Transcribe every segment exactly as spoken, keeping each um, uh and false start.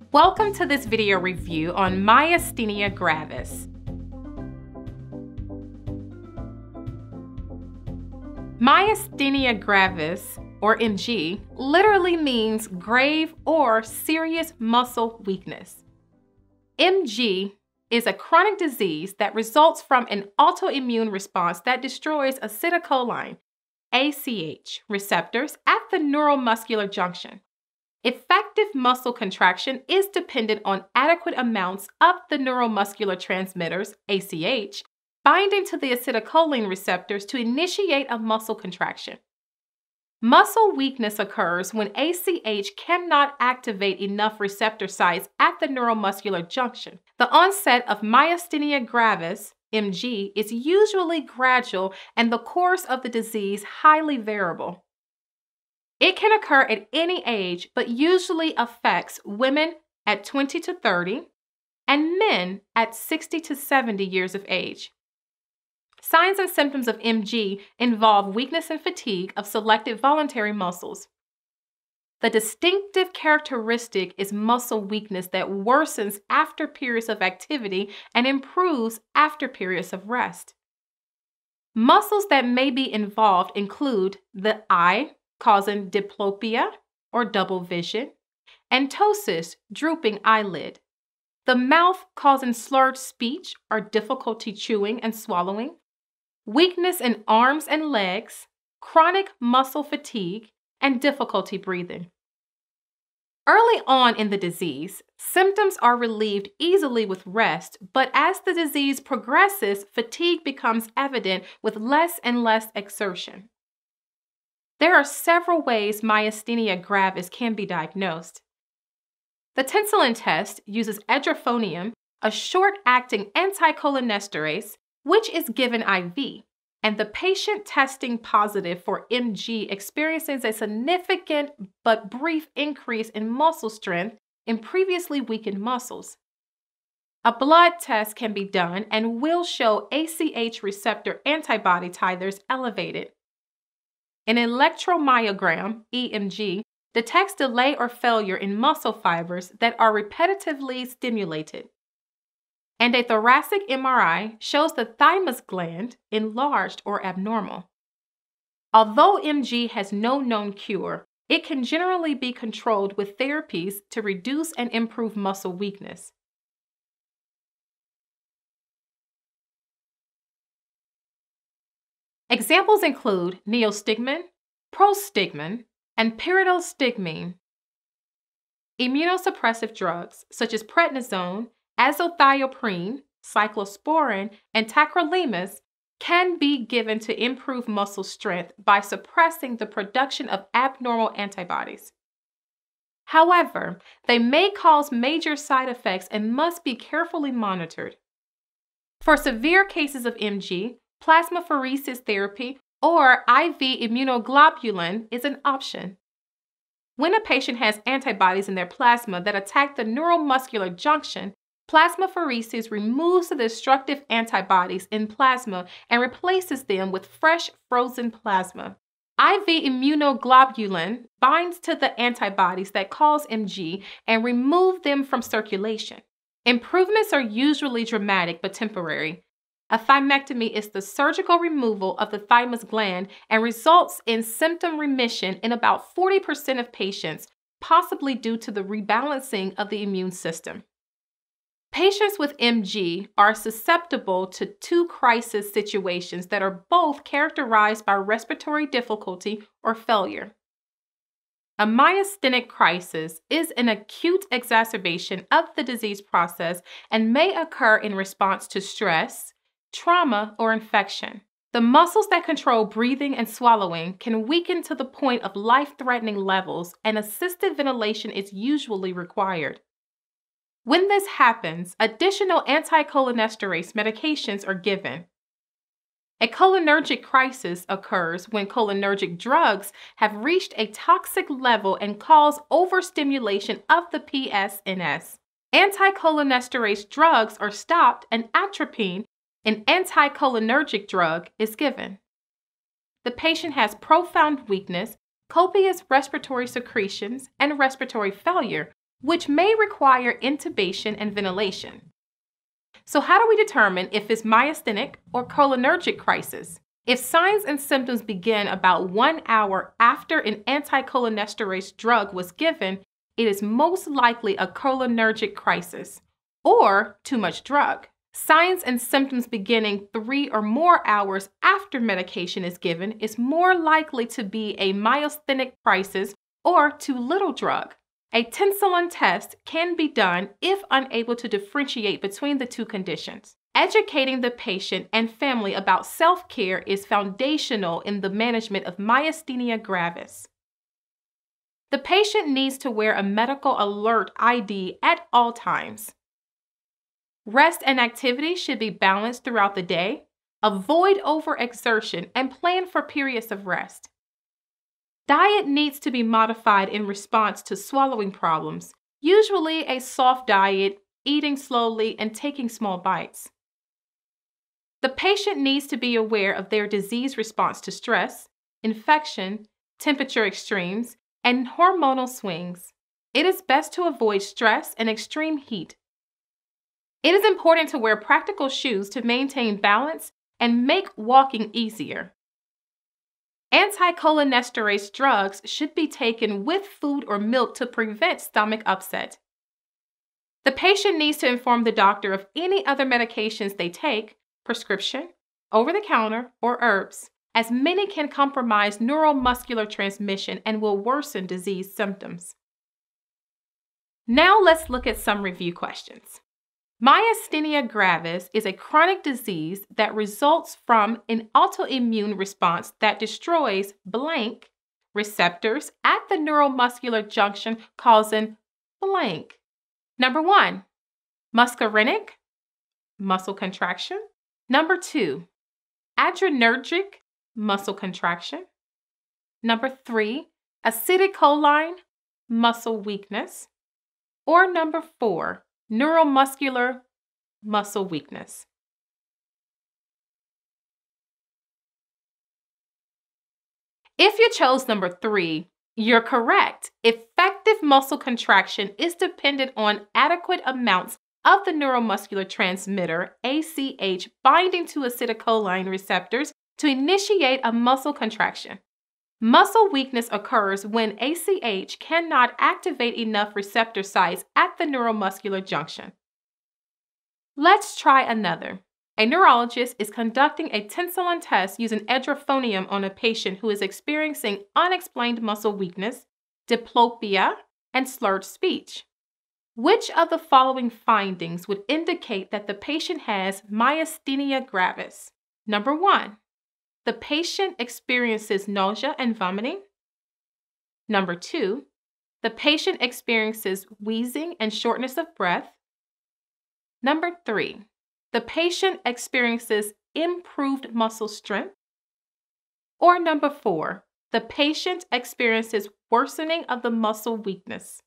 Welcome to this video review on Myasthenia Gravis. Myasthenia Gravis, or M G, literally means grave or serious muscle weakness. M G is a chronic disease that results from an autoimmune response that destroys acetylcholine, A C H, receptors at the neuromuscular junction. Effective muscle contraction is dependent on adequate amounts of the neuromuscular transmitters, A C H, binding to the acetylcholine receptors to initiate a muscle contraction. Muscle weakness occurs when A C H cannot activate enough receptor sites at the neuromuscular junction. The onset of myasthenia gravis, M G, is usually gradual and the course of the disease highly variable. It can occur at any age, but usually affects women at twenty to thirty and men at sixty to seventy years of age. Signs and symptoms of M G involve weakness and fatigue of selected voluntary muscles. The distinctive characteristic is muscle weakness that worsens after periods of activity and improves after periods of rest. Muscles that may be involved include the eye, causing diplopia or double vision, and ptosis, drooping eyelid, the mouth causing slurred speech or difficulty chewing and swallowing, weakness in arms and legs, chronic muscle fatigue, and difficulty breathing. Early on in the disease, symptoms are relieved easily with rest, but as the disease progresses, fatigue becomes evident with less and less exertion. There are several ways myasthenia gravis can be diagnosed. The Tinselin test uses edrophonium, a short-acting anticholinesterase, which is given I V, and the patient testing positive for M G experiences a significant but brief increase in muscle strength in previously weakened muscles. A blood test can be done and will show A C H receptor antibody titers elevated. An electromyogram, E M G, detects delay or failure in muscle fibers that are repetitively stimulated. And a thoracic M R I shows the thymus gland enlarged or abnormal. Although M G has no known cure, it can generally be controlled with therapies to reduce and improve muscle weakness. Examples include neostigmine, prostigmine, and pyridostigmine. Immunosuppressive drugs such as prednisone, azathioprine, cyclosporin, and tacrolimus can be given to improve muscle strength by suppressing the production of abnormal antibodies. However, they may cause major side effects and must be carefully monitored. For severe cases of M G, plasmapheresis therapy or I V immunoglobulin is an option. When a patient has antibodies in their plasma that attack the neuromuscular junction, plasmapheresis removes the destructive antibodies in plasma and replaces them with fresh frozen plasma. I V immunoglobulin binds to the antibodies that cause M G and remove them from circulation. Improvements are usually dramatic but temporary. A thymectomy is the surgical removal of the thymus gland and results in symptom remission in about forty percent of patients, possibly due to the rebalancing of the immune system. Patients with M G are susceptible to two crisis situations that are both characterized by respiratory difficulty or failure. A myasthenic crisis is an acute exacerbation of the disease process and may occur in response to stress, trauma, or infection. The muscles that control breathing and swallowing can weaken to the point of life-threatening levels, and assisted ventilation is usually required. When this happens, additional anticholinesterase medications are given. A cholinergic crisis occurs when cholinergic drugs have reached a toxic level and cause overstimulation of the P S N S. Anticholinesterase drugs are stopped and atropine, an anticholinergic drug, is given. The patient has profound weakness, copious respiratory secretions, and respiratory failure, which may require intubation and ventilation. So how do we determine if it's myasthenic or cholinergic crisis? If signs and symptoms begin about one hour after an anticholinesterase drug was given, it is most likely a cholinergic crisis or too much drug. Signs and symptoms beginning three or more hours after medication is given is more likely to be a myasthenic crisis or too little drug. A tensilin test can be done if unable to differentiate between the two conditions. Educating the patient and family about self-care is foundational in the management of myasthenia gravis. The patient needs to wear a medical alert I D at all times. Rest and activity should be balanced throughout the day. Avoid overexertion and plan for periods of rest. Diet needs to be modified in response to swallowing problems, usually a soft diet, eating slowly, and taking small bites. The patient needs to be aware of their disease response to stress, infection, temperature extremes, and hormonal swings. It is best to avoid stress and extreme heat. It is important to wear practical shoes to maintain balance and make walking easier. Anticholinesterase drugs should be taken with food or milk to prevent stomach upset. The patient needs to inform the doctor of any other medications they take, prescription, over-the-counter, or herbs, as many can compromise neuromuscular transmission and will worsen disease symptoms. Now let's look at some review questions. Myasthenia gravis is a chronic disease that results from an autoimmune response that destroys blank receptors at the neuromuscular junction, causing blank. Number one, muscarinic, muscle contraction. Number two, adrenergic, muscle contraction. Number three, acetylcholine, muscle weakness. Or number four, neuromuscular, muscle weakness. If you chose number three, you're correct. Effective muscle contraction is dependent on adequate amounts of the neuromuscular transmitter, A C H, binding to acetylcholine receptors to initiate a muscle contraction. Muscle weakness occurs when A C H cannot activate enough receptor sites at the neuromuscular junction. Let's try another. A neurologist is conducting a tensilin test using edrophonium on a patient who is experiencing unexplained muscle weakness, diplopia, and slurred speech. Which of the following findings would indicate that the patient has myasthenia gravis? Number one, the patient experiences nausea and vomiting. Number two, the patient experiences wheezing and shortness of breath. Number three, the patient experiences improved muscle strength. Or number four, the patient experiences worsening of the muscle weakness.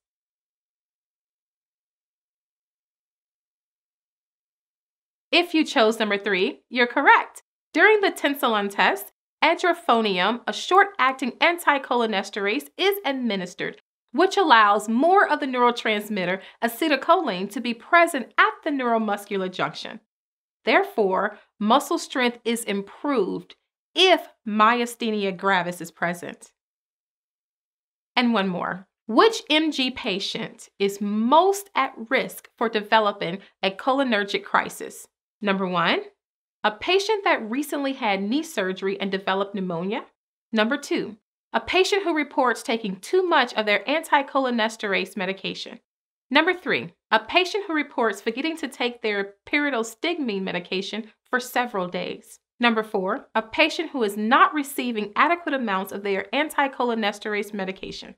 If you chose number three, you're correct. During the tensilin test, edrophonium, a short-acting anticholinesterase, is administered, which allows more of the neurotransmitter acetylcholine to be present at the neuromuscular junction. Therefore, muscle strength is improved if myasthenia gravis is present. And one more. Which M G patient is most at risk for developing a cholinergic crisis? Number one, a patient that recently had knee surgery and developed pneumonia. Number two, a patient who reports taking too much of their anticholinesterase medication. Number three, a patient who reports forgetting to take their pyridostigmine medication for several days. Number four, a patient who is not receiving adequate amounts of their anticholinesterase medication.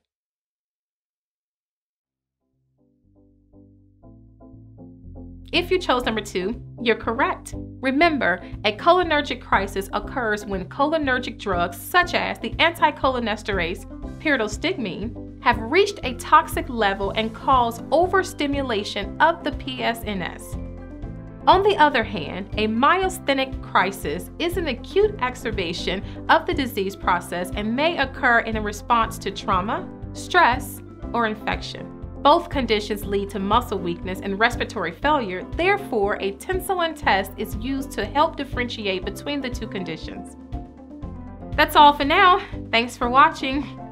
If you chose number two, you're correct. Remember, a cholinergic crisis occurs when cholinergic drugs such as the anticholinesterase, pyridostigmine, have reached a toxic level and cause overstimulation of the P S N S. On the other hand, a myasthenic crisis is an acute exacerbation of the disease process and may occur in a response to trauma, stress, or infection. Both conditions lead to muscle weakness and respiratory failure. Therefore, a tensilin test is used to help differentiate between the two conditions. That's all for now. Thanks for watching.